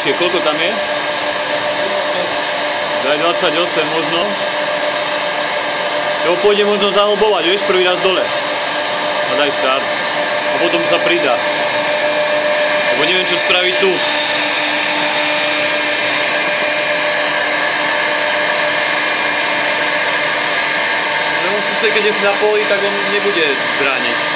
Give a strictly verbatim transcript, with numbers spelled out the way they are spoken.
vyššie, koľko tam je? Daj dvadsaťosem možno. Jo, pôjde možno zahlbovať, vieš, prvý raz dole. A daj štart. A potom sa pridá. Lebo neviem, čo spraviť tu. Lebo síce keď je na poli, tak on nebude brániť.